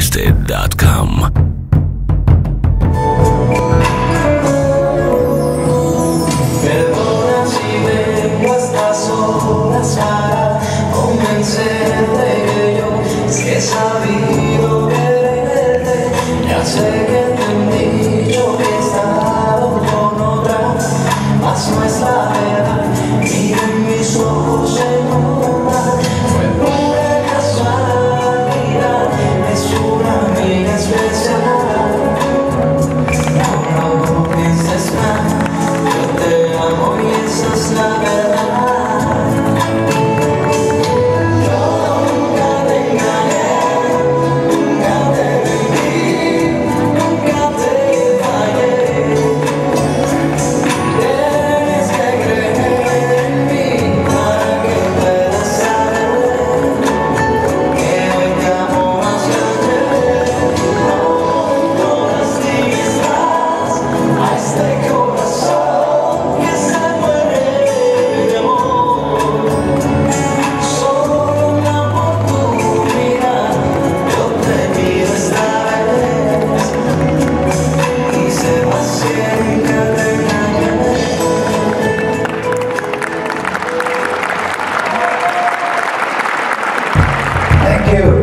DJTwisted.com. Perdona si vengo a estas horas para convencerte que yo sí he sabido quererte. Ya sé que te he dicho que he estado con otra, mas no es la verdad. Mira en mis ojos se nota, fue pura casualidad, es una amiga especial. No pienses más, yo te amo y esa es la verdad. Yo nunca te engañé, nunca te mentí, nunca te fallé. Tienes que creer en mí para que puedas saber que hoy te amo más que ayer. No lastigues más a este corazón que se muere de amor. Solo una oportunidad yo te pido esta vez, y sepas siempre te engañaré. Thank you.